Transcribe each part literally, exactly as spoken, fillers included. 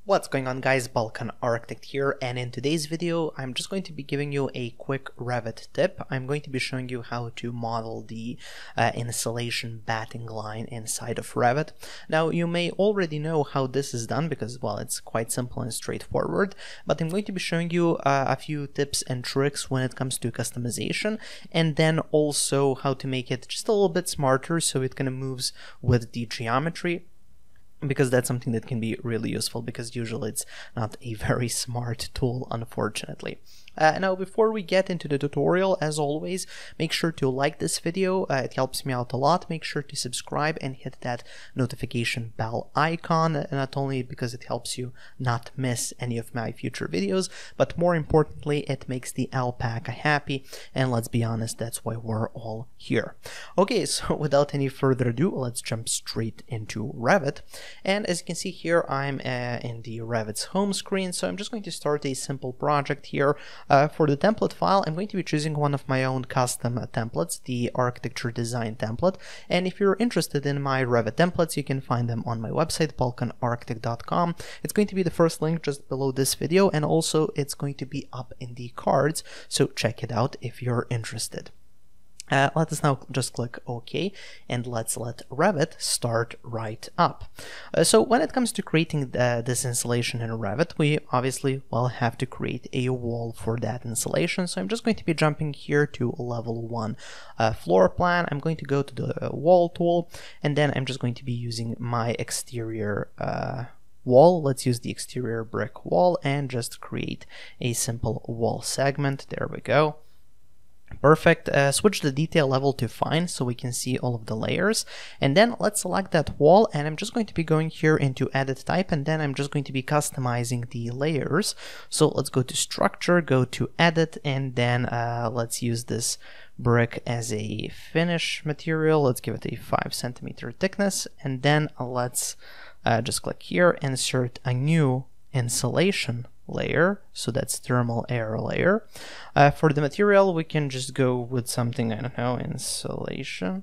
What's going on, guys? Balkan Architect here, and in today's video I'm just going to be giving you a quick Revit tip. I'm going to be showing you how to model the uh, insulation batting line inside of Revit. Now, you may already know how this is done because, well, it's quite simple and straightforward, but I'm going to be showing you uh, a few tips and tricks when it comes to customization, and then also how to make it just a little bit smarter so it kind of moves with the geometry, because that's something that can be really useful, because usually it's not a very smart tool, unfortunately. Uh, now, before we get into the tutorial, as always, make sure to like this video. Uh, it helps me out a lot. Make sure to subscribe and hit that notification bell icon, uh, not only because it helps you not miss any of my future videos, but more importantly, it makes the alpaca happy, and let's be honest, that's why we're all here. Okay, so without any further ado, let's jump straight into Revit. And as you can see here, I'm uh, in the Revit's home screen, so I'm just going to start a simple project here. Uh, for the template file, I'm going to be choosing one of my own custom uh, templates, the architecture design template. And if you're interested in my Revit templates, you can find them on my website, balkan architect dot com. It's going to be the first link just below this video, and also it's going to be up in the cards, so check it out if you're interested. Uh, let us now just click OK, and let's let Revit start right up. Uh, so when it comes to creating the, this installation in Revit, we obviously will have to create a wall for that installation. So I'm just going to be jumping here to level one uh, floor plan. I'm going to go to the wall tool, and then I'm just going to be using my exterior uh, wall. Let's use the exterior brick wall and just create a simple wall segment. There we go. Perfect. Uh, switch the detail level to fine so we can see all of the layers, and then let's select that wall, and I'm just going to be going here into edit type, and then I'm just going to be customizing the layers. So let's go to structure, go to edit, and then uh, let's use this brick as a finish material. Let's give it a five centimeter thickness, and then let's uh, just click here, insert a new insulation layer, so that's thermal air layer. Uh, for the material, we can just go with something, I don't know, insulation.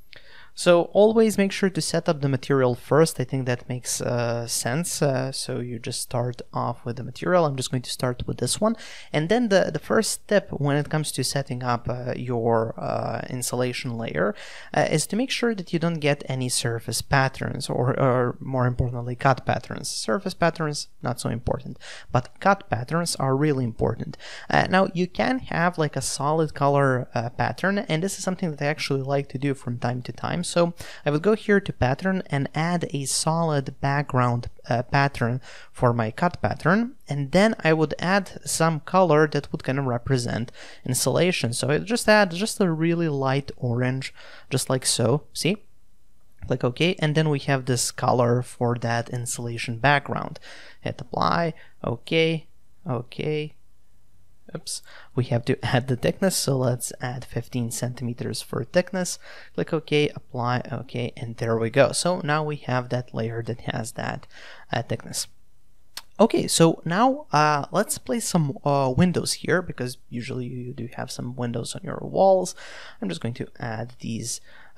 So always make sure to set up the material first. I think that makes uh, sense. Uh, so you just start off with the material. I'm just going to start with this one. And then the, the first step when it comes to setting up uh, your uh, insulation layer uh, is to make sure that you don't get any surface patterns, or, or more importantly, cut patterns. Surface patterns, not so important, but cut patterns are really important. Uh, now, you can have like a solid color uh, pattern, and this is something that I actually like to do from time to time. So I would go here to pattern and add a solid background uh, pattern for my cut pattern, and then I would add some color that would kind of represent insulation. So I just add just a really light orange, just like so. See? Click OK, and then we have this color for that insulation background. Hit apply. OK, OK. Oops, we have to add the thickness, so let's add fifteen centimeters for thickness. Click OK, apply, OK, and there we go. So now we have that layer that has that uh, thickness. Okay, so now uh, let's place some uh, windows here, because usually you do have some windows on your walls. I'm just going to add these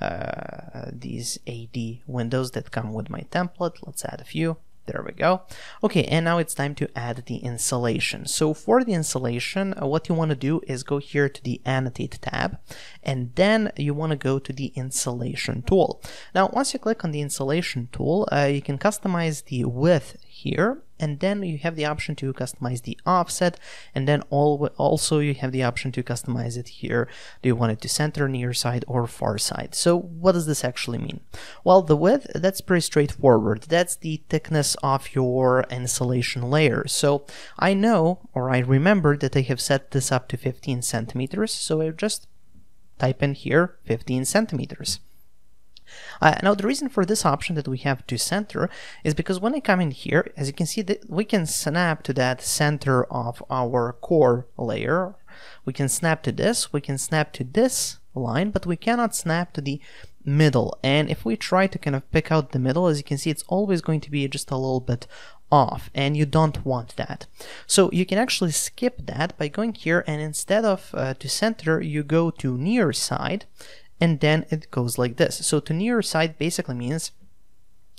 uh, these A D windows that come with my template. Let's add a few. There we go. Okay, and now it's time to add the insulation. So for the insulation, uh, what you want to do is go here to the Annotate tab, and then you want to go to the Insulation tool. Now, once you click on the Insulation tool, uh, you can customize the width here, and then you have the option to customize the offset, and then all, also you have the option to customize it here. Do you want it to center, near side, or far side? So what does this actually mean? Well, the width, that's pretty straightforward. That's the thickness of your insulation layer. So I know, or I remember, that I have set this up to fifteen centimeters, so I just type in here fifteen centimeters. Uh, now, the reason for this option that we have to center is because when I come in here, as you can see, that we can snap to that center of our core layer. We can snap to this, we can snap to this line, but we cannot snap to the middle. And if we try to kind of pick out the middle, as you can see, it's always going to be just a little bit off, and you don't want that. So you can actually skip that by going here, and instead of uh, to center, you go to near side, and then it goes like this. So to near side basically means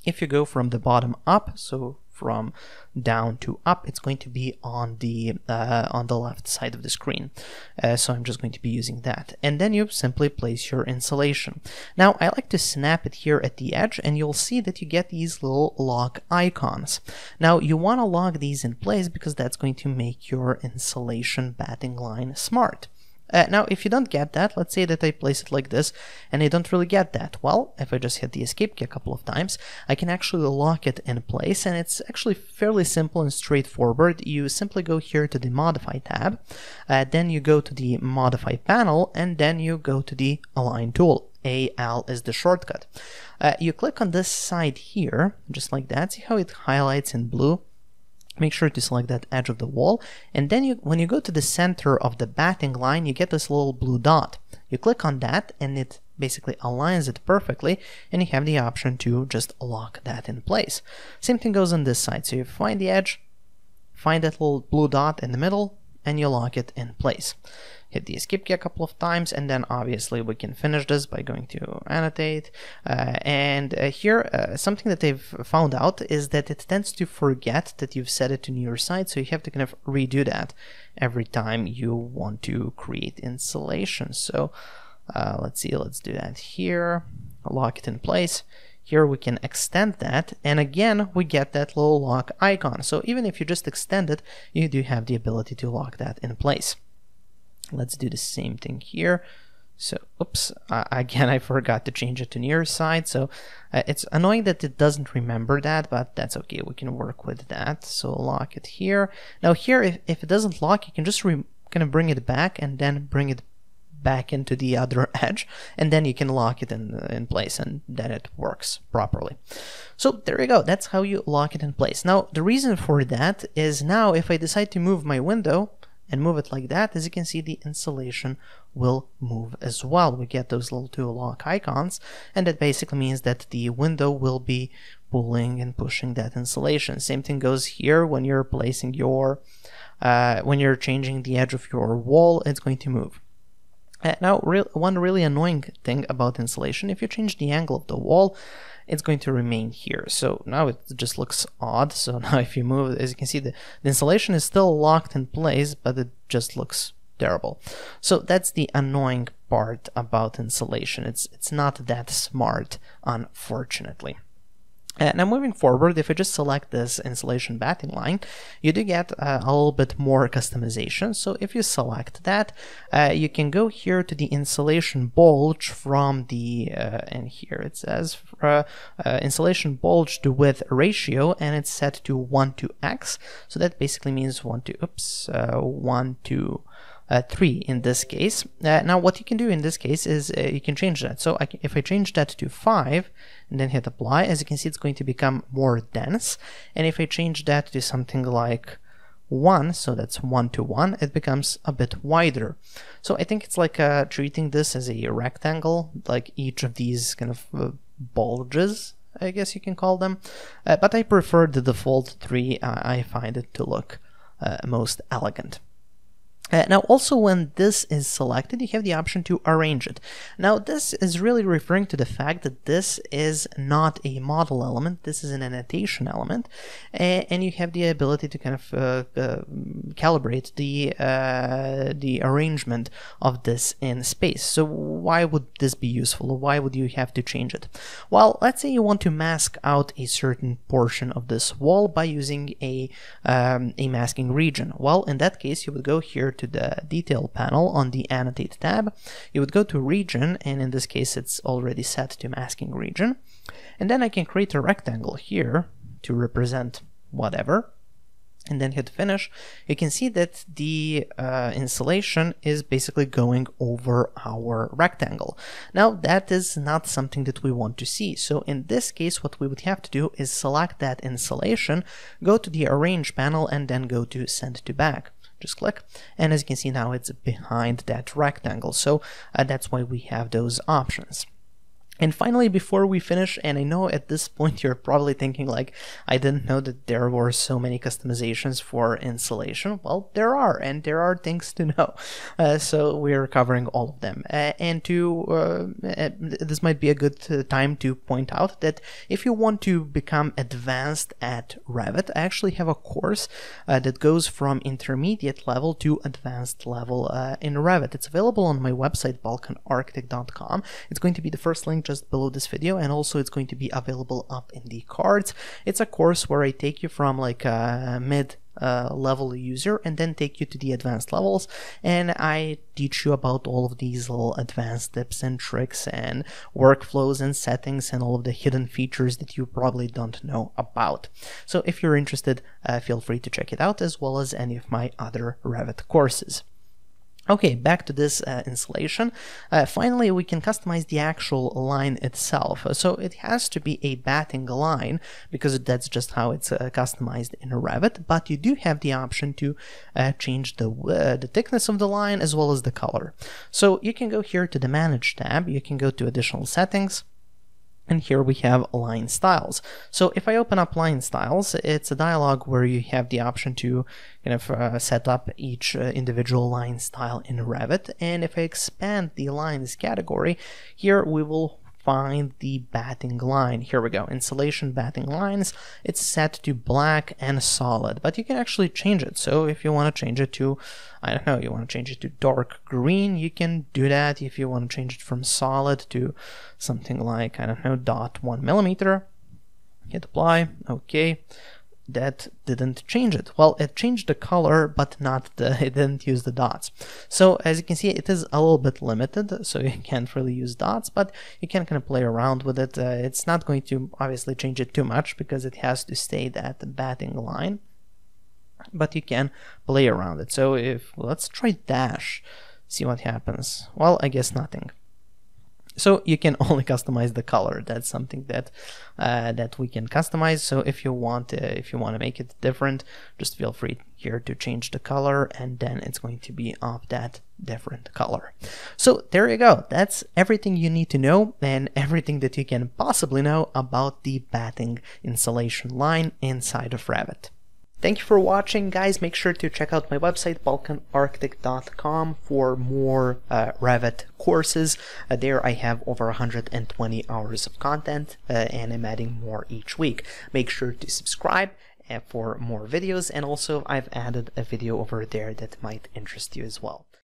If you go from the bottom up, so from down to up, it's going to be on the uh, on the left side of the screen. Uh, so I'm just going to be using that. And then you simply place your insulation. Now I like to snap it here at the edge, and you'll see that you get these little lock icons. Now you want to lock these in place because that's going to make your insulation batting line smart. Uh, now, if you don't get that, let's say that I place it like this and I don't really get that. Well, if I just hit the escape key a couple of times, I can actually lock it in place, and it's actually fairly simple and straightforward. You simply go here to the Modify tab, uh, then you go to the Modify panel, and then you go to the Align tool. A L is the shortcut. Uh, you click on this side here, just like that. See how it highlights in blue? Make sure to select that edge of the wall, and then you, when you go to the center of the batting line, you get this little blue dot. You click on that and it basically aligns it perfectly, and you have the option to just lock that in place. Same thing goes on this side. So you find the edge, find that little blue dot in the middle, and you lock it in place. Hit the escape key a couple of times, and then obviously we can finish this by going to annotate. Uh, and uh, here, uh, something that they've found out is that it tends to forget that you've set it to near side, so you have to kind of redo that every time you want to create insulation. So uh, let's see, let's do that here. Lock it in place. Here we can extend that, and again we get that little lock icon. So even if you just extend it, you do have the ability to lock that in place. Let's do the same thing here. So, oops, uh, again, I forgot to change it to near side. So uh, it's annoying that it doesn't remember that, but that's okay. We can work with that. So lock it here. Now here, if, if it doesn't lock, you can just re kind of bring it back and then bring it back into the other edge, and then you can lock it in, in place, and then it works properly. So there you go. That's how you lock it in place. Now, the reason for that is now if I decide to move my window, and move it like that, as you can see, the insulation will move as well. We get those little two lock icons, and that basically means that the window will be pulling and pushing that insulation. Same thing goes here when you're placing your, uh, when you're changing the edge of your wall, it's going to move. Uh, now, real, one really annoying thing about insulation, if you change the angle of the wall, it's going to remain here. So now it just looks odd. So now if you move, as you can see, the, the insulation is still locked in place, but it just looks terrible. So that's the annoying part about insulation. It's, it's not that smart, unfortunately. Uh, now moving forward, if I just select this insulation batting line, you do get uh, a little bit more customization. So if you select that, uh, you can go here to the insulation bulge from the, uh, and here it says uh, uh, insulation bulge to width ratio, and it's set to one to X. So that basically means one to, oops, uh, one to Uh, three in this case. Uh, now what you can do in this case is uh, you can change that. So I can, if I change that to five and then hit apply, as you can see, it's going to become more dense. And if I change that to something like one, so that's one to one, it becomes a bit wider. So I think it's like uh, treating this as a rectangle, like each of these kind of uh, bulges, I guess you can call them. Uh, but I prefer the default three. Uh, I find it to look uh, most elegant. Uh, now also when this is selected, you have the option to arrange it. Now this is really referring to the fact that this is not a model element, this is an annotation element, and, and you have the ability to kind of uh, uh, calibrate the, uh, the arrangement of this in space. So why would this be useful? Why would you have to change it? Well, let's say you want to mask out a certain portion of this wall by using a, um, a masking region. Well, in that case, you would go here to the detail panel on the annotate tab. You would go to region, and in this case it's already set to masking region, and then I can create a rectangle here to represent whatever, and then hit finish. You can see that the uh, insulation is basically going over our rectangle. Now that is not something that we want to see. So in this case, what we would have to do is select that insulation, go to the arrange panel, and then go to send to back. Just click, and as you can see now it's behind that rectangle. So uh, that's why we have those options. And finally, before we finish, and I know at this point you're probably thinking like, I didn't know that there were so many customizations for insulation. Well, there are, and there are things to know. Uh, so we're covering all of them. Uh, and to uh, uh, this might be a good uh, time to point out that if you want to become advanced at Revit, I actually have a course uh, that goes from intermediate level to advanced level uh, in Revit. It's available on my website, balkan architect dot com. It's going to be the first link just below this video, and also it's going to be available up in the cards. It's a course where I take you from like a mid uh, level user and then take you to the advanced levels, and I teach you about all of these little advanced tips and tricks and workflows and settings and all of the hidden features that you probably don't know about. So if you're interested, uh, feel free to check it out, as well as any of my other Revit courses. Okay, back to this uh, installation. Uh, finally, we can customize the actual line itself. So it has to be a batting line because that's just how it's uh, customized in Revit, but you do have the option to uh, change the, uh, the thickness of the line as well as the color. So you can go here to the Manage tab, you can go to Additional Settings, and here we have line styles. So if I open up line styles, it's a dialog where you have the option to kind of uh, set up each uh, individual line style in Revit. And if I expand the lines category, here we will find the batting line. Here we go, insulation batting lines. It's set to black and solid, but you can actually change it. So if you want to change it to, I don't know, you want to change it to dark green, you can do that. If you want to change it from solid to something like, I don't know, dot one millimeter, hit apply. Okay, that didn't change it. Well, it changed the color, but not the, it didn't use the dots. So as you can see, it is a little bit limited, so you can't really use dots, but you can kind of play around with it. Uh, it's not going to obviously change it too much because it has to stay at the batting line, but you can play around it. So if, let's try dash, see what happens. Well, I guess nothing. So you can only customize the color. That's something that uh, that we can customize. So if you want uh, if you want to make it different, just feel free here to change the color, and then it's going to be of that different color. So there you go. That's everything you need to know and everything that you can possibly know about the batting insulation line inside of Revit. Thank you for watching, guys. Make sure to check out my website, balkan architect dot com, for more uh, Revit courses. Uh, there I have over one hundred twenty hours of content, uh, and I'm adding more each week. Make sure to subscribe uh, for more videos, and also I've added a video over there that might interest you as well.